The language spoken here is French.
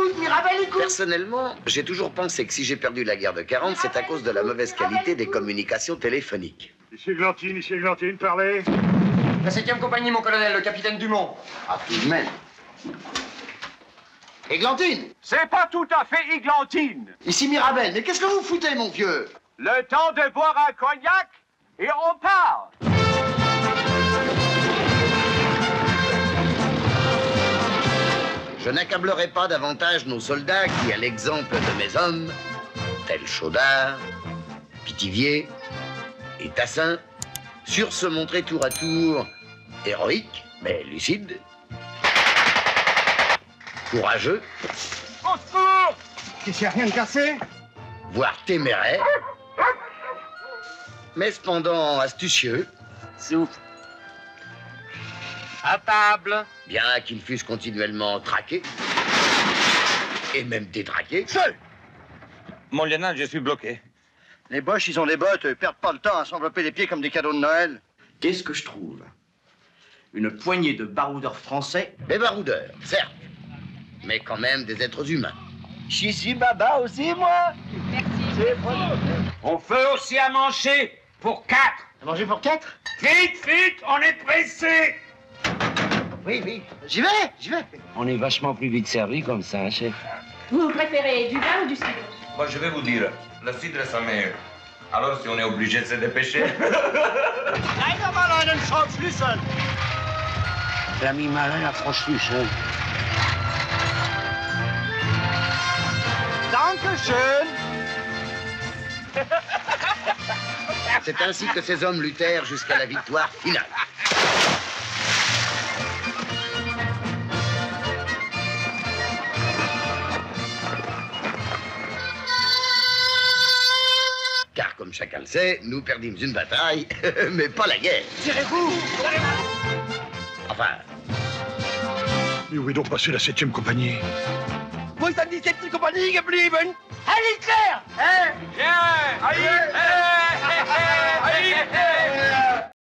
écoute, Mirabel, écoute. Personnellement, j'ai toujours pensé que si j'ai perdu la guerre de 40, c'est à cause de la mauvaise qualité des communications téléphoniques. Ici Glantine, parlez. La 7e compagnie, mon colonel, le capitaine Dumont. Ah, tout de même. Églantine. C'est pas tout à fait Églantine. Ici Mirabel, mais qu'est-ce que vous foutez, mon vieux? Le temps de boire un cognac et on part. Je n'accablerai pas davantage nos soldats qui, à l'exemple de mes hommes, tels Chaudard, Pithiviers et Tassin, surent se montrer tour à tour héroïques, mais lucides, courageux, Au secours! Qu'est-ce qu'il y a, rien de cassé? voire téméraires, mais cependant astucieux, Souffle. À table. bien qu'ils fussent continuellement traqués et même détraqués. Seul! Mon lieutenant, je suis bloqué. Les Boches, ils ont des bottes, ils perdent pas le temps à s'envelopper les pieds comme des cadeaux de Noël. Qu'est-ce que je trouve? Une poignée de baroudeurs français. Des baroudeurs, certes, mais quand même des êtres humains. Je suis baba aussi, moi. On fait aussi à manger pour 4. À manger pour 4? Vite, on est pressé. Oui. J'y vais. On est vachement plus vite servi comme ça, hein, chef. Vous préférez du vin ou du cidre? Moi, je vais vous dire, le cidre, c'est meilleur. Alors, si on est obligé de se dépêcher... L'ami malin a franchi seul. C'est ainsi que ces hommes luttèrent jusqu'à la victoire finale. Car, comme chacun le sait, nous perdîmes une bataille, mais pas la guerre. Tirez-vous. Enfin, Mais où est donc passée la 7e compagnie? Wo ist denn die 7. Kompanie geblieben? Heil Hitler! Viens! Allez!